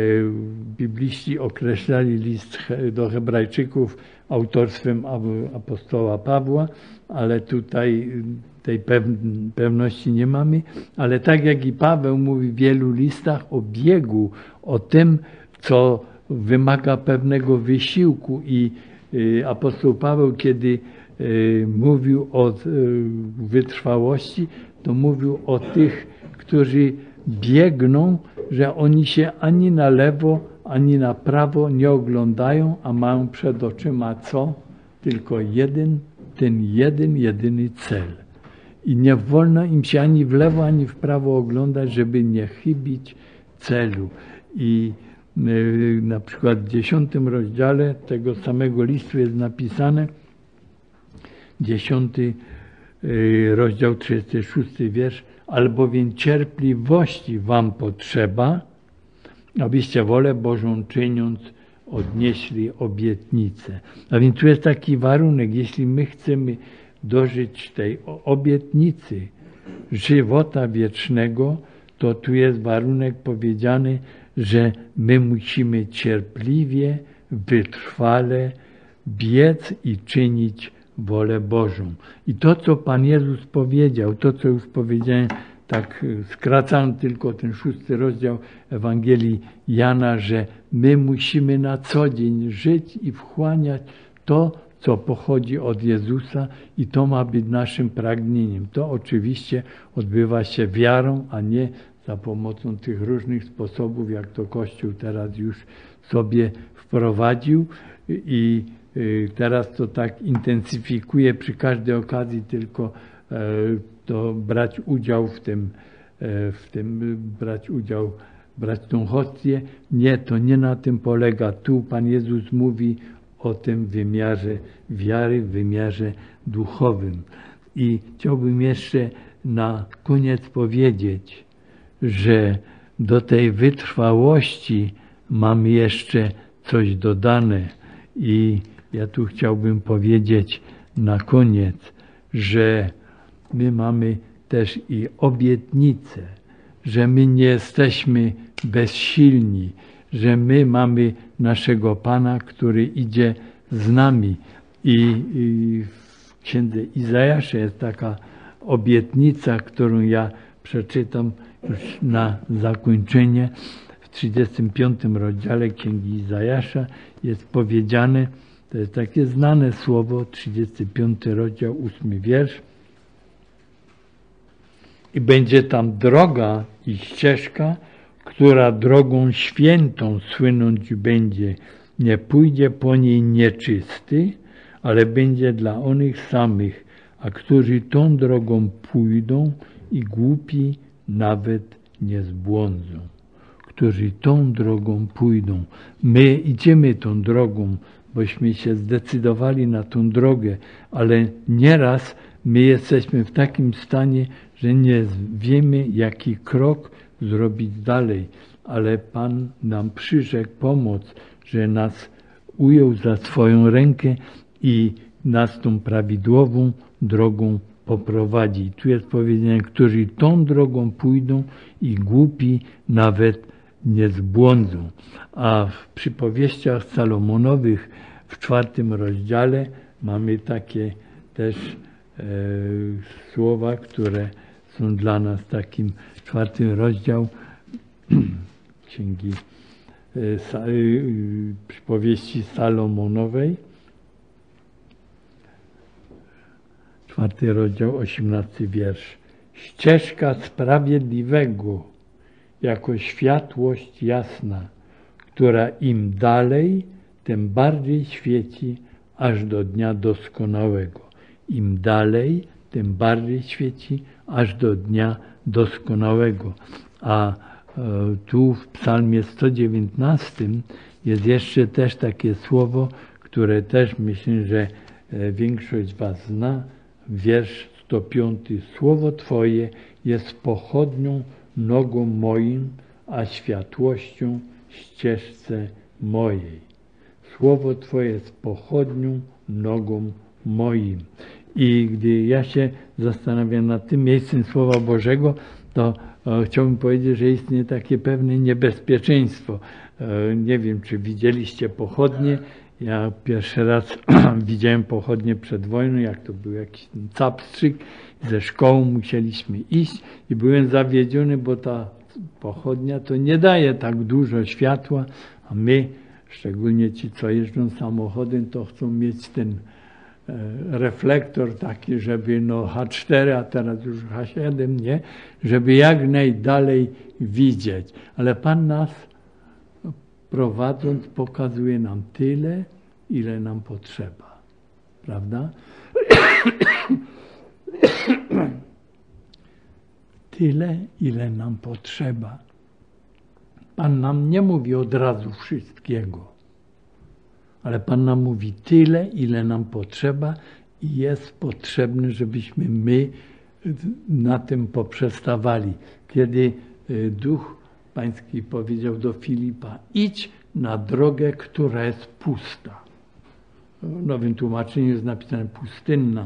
bibliści określali list do Hebrajczyków autorstwem apostoła Pawła, ale tutaj tej pewności nie mamy. Ale tak jak i Paweł mówi w wielu listach o biegu, o tym, co wymaga pewnego wysiłku. I apostoł Paweł, kiedy mówił o wytrwałości, to mówił o tych, którzy biegną, że oni się ani na lewo, ani na prawo nie oglądają, a mają przed oczyma co? Tylko jeden, ten jeden, jedyny cel. I nie wolno im się ani w lewo, ani w prawo oglądać, żeby nie chybić celu. I na przykład w dziesiątym rozdziale tego samego listu jest napisane, dziesiąty rozdział, trzydziesty szósty wiersz: albowiem cierpliwości wam potrzeba, abyście wolę Bożą czyniąc odnieśli obietnicę. A więc tu jest taki warunek, jeśli my chcemy dożyć tej obietnicy żywota wiecznego, to tu jest warunek powiedziany, że my musimy cierpliwie, wytrwale biec i czynić wolę Bożą. I to, co Pan Jezus powiedział, to, co już powiedziałem, tak skracam tylko ten szósty rozdział Ewangelii Jana, że my musimy na co dzień żyć i wchłaniać to, co pochodzi od Jezusa i to ma być naszym pragnieniem. To oczywiście odbywa się wiarą, a nie za pomocą tych różnych sposobów, jak to Kościół teraz już sobie wprowadził i teraz to tak intensyfikuje przy każdej okazji tylko to brać udział w tym, w tym brać udział, brać tą hostię. Nie, to nie na tym polega. Tu Pan Jezus mówi o tym wymiarze wiary, w wymiarze duchowym. I chciałbym jeszcze na koniec powiedzieć, że do tej wytrwałości mam jeszcze coś dodane i ja tu chciałbym powiedzieć na koniec, że my mamy też i obietnicę, że my nie jesteśmy bezsilni, że my mamy naszego Pana, który idzie z nami. I, i w księdze Izajasza jest taka obietnica, którą ja przeczytam już na zakończenie. W trzydziestym piątym rozdziale księgi Izajasza jest powiedziane, to jest takie znane słowo, trzydziesty piąty rozdział, ósmy wiersz. I będzie tam droga i ścieżka, która drogą świętą słynąć będzie. Nie pójdzie po niej nieczysty, ale będzie dla onych samych, a którzy tą drogą pójdą i głupi nawet nie zbłądzą. Którzy tą drogą pójdą. My idziemy tą drogą, bośmy się zdecydowali na tą drogę, ale nieraz my jesteśmy w takim stanie, że nie wiemy, jaki krok zrobić dalej, ale Pan nam przyrzekł pomoc, że nas ujął za swoją rękę i nas tą prawidłową drogą poprowadzi. Tu jest powiedziane, którzy tą drogą pójdą i głupi nawet nie zbłądzą. A w przypowieściach Salomonowych w czwartym rozdziale mamy takie też e, słowa, które są dla nas takim czwartym rozdział księgi e, sa, e, przypowieści Salomonowej. Czwarty rozdział, osiemnasty wiersz. Ścieżka sprawiedliwego jako światłość jasna, która im dalej, tym bardziej świeci aż do dnia doskonałego. Im dalej, tym bardziej świeci aż do dnia doskonałego. A e, tu w psalmie sto dziewiętnastym jest jeszcze też takie słowo, które też myślę, że e, większość z was zna. Wiersz sto piąty. Słowo Twoje jest pochodnią nogą moim, a światłością ścieżce mojej. Słowo Twoje jest pochodnią nogą moim. I gdy ja się zastanawiam nad tym miejscem Słowa Bożego, to e, chciałbym powiedzieć, że istnieje takie pewne niebezpieczeństwo. E, nie wiem, czy widzieliście pochodnie. Ja pierwszy raz widziałem pochodnie przed wojną, jak to był jakiś capstrzyk. Ze szkoły musieliśmy iść i byłem zawiedziony, bo ta pochodnia to nie daje tak dużo światła, a my, szczególnie ci, co jeżdżą samochodem, to chcą mieć ten e, reflektor taki, żeby no H cztery, a teraz już H siedem, nie? Żeby jak najdalej widzieć. Ale Pan nas prowadząc pokazuje nam tyle, ile nam potrzeba. Prawda? Tyle, ile nam potrzeba. Pan nam nie mówi od razu wszystkiego, ale Pan nam mówi tyle, ile nam potrzeba i jest potrzebne, żebyśmy my na tym poprzestawali. Kiedy Duch Pański powiedział do Filipa, idź na drogę, która jest pusta. W nowym tłumaczeniu jest napisane pustynna.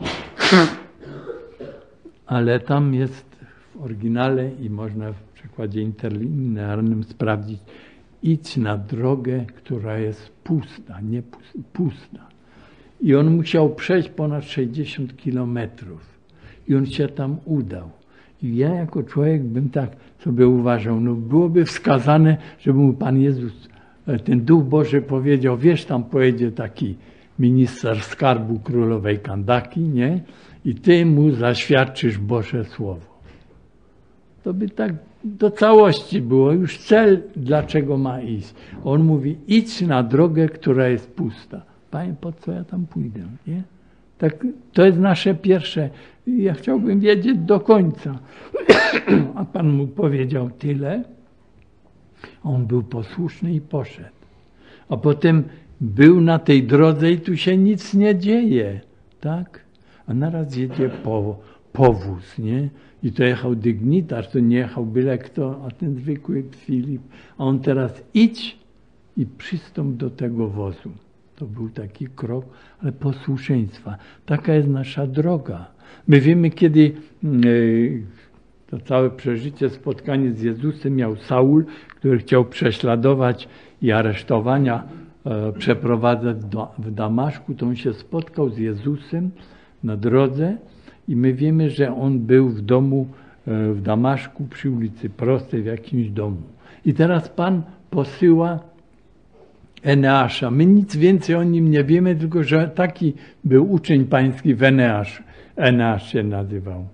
Ale tam jest w oryginale i można w przekładzie interlinearnym sprawdzić, idź na drogę, która jest pusta, nie pusta. I on musiał przejść ponad sześćdziesiąt kilometrów. I on się tam udał. I ja jako człowiek bym tak sobie uważał, no byłoby wskazane, żeby mu Pan Jezus, ten Duch Boży powiedział, wiesz, tam pojedzie taki minister skarbu królowej Kandaki, nie? I ty mu zaświadczysz Boże Słowo. To by tak do całości było już cel, dlaczego ma iść. On mówi, idź na drogę, która jest pusta. Panie, po co ja tam pójdę, nie? Tak, to jest nasze pierwsze. Ja chciałbym wiedzieć do końca. A Pan mu powiedział tyle. On był posłuszny i poszedł. A potem był na tej drodze i tu się nic nie dzieje. Tak? A naraz jedzie po, powóz, nie? I to jechał dygnitarz, to nie jechał byle kto, a ten zwykły Filip. A on teraz idź i przystąp do tego wozu. To był taki krok, ale posłuszeństwa. Taka jest nasza droga. My wiemy, kiedy to całe przeżycie, spotkanie z Jezusem miał Saul, który chciał prześladować i aresztowania przeprowadzać do, w Damaszku, to on się spotkał z Jezusem na drodze i my wiemy, że on był w domu w Damaszku przy ulicy Prostej, w jakimś domu. I teraz Pan posyła Eneasza. My nic więcej o nim nie wiemy, tylko że taki był uczeń pański w Eneasz. Eneasz się nazywał.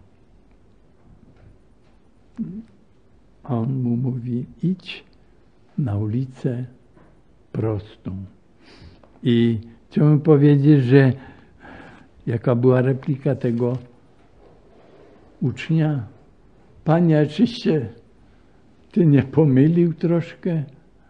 A on mu mówi, idź na ulicę Prostą. I chciałbym powiedzieć, że jaka była replika tego ucznia? Panie, czyście ty nie pomylił troszkę?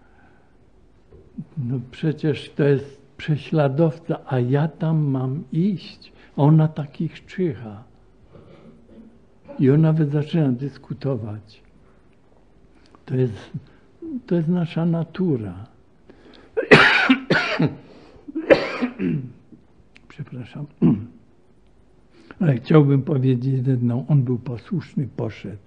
No przecież to jest prześladowca, a ja tam mam iść. A on na takich czyha. I on nawet zaczyna dyskutować. To jest, to jest nasza natura. Przepraszam. Ale chciałbym powiedzieć jedną. On był posłuszny, poszedł.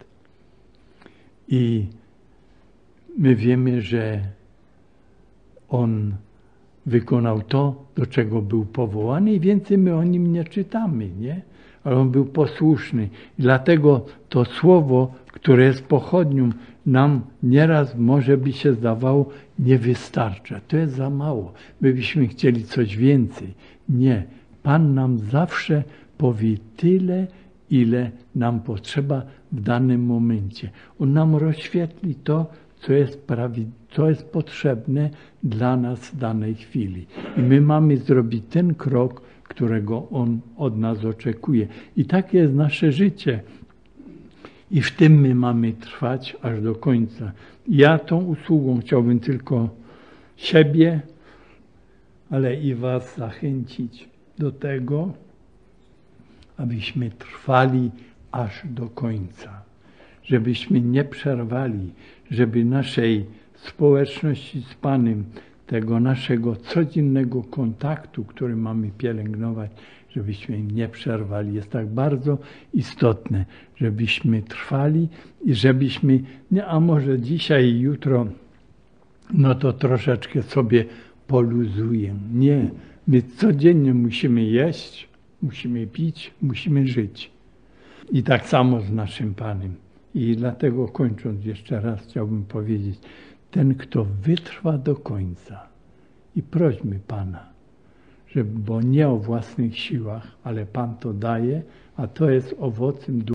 I my wiemy, że on wykonał to, do czego był powołany i więcej my o nim nie czytamy, nie? Ale on był posłuszny. I dlatego to słowo, które jest pochodnią, nam nieraz może by się zdawało, nie wystarcza. To jest za mało. My byśmy chcieli coś więcej. Nie. Pan nam zawsze powie tyle, ile nam potrzeba w danym momencie. On nam rozświetli to, co jest, prawi, co jest potrzebne dla nas w danej chwili. I my mamy zrobić ten krok, którego On od nas oczekuje. I takie jest nasze życie. I w tym my mamy trwać aż do końca. Ja tą usługą chciałbym tylko siebie, ale i was zachęcić do tego, abyśmy trwali aż do końca. Żebyśmy nie przerwali, żeby naszej społeczności z Panem, tego naszego codziennego kontaktu, który mamy pielęgnować, żebyśmy im nie przerwali. Jest tak bardzo istotne, żebyśmy trwali i żebyśmy, nie, a może dzisiaj i jutro, no to troszeczkę sobie poluzuję. Nie, my codziennie musimy jeść, musimy pić, musimy żyć. I tak samo z naszym Panem. I dlatego kończąc jeszcze raz chciałbym powiedzieć, ten kto wytrwa do końca i prośmy Pana, żeby, bo nie o własnych siłach, ale Pan to daje, a to jest owocem ducha.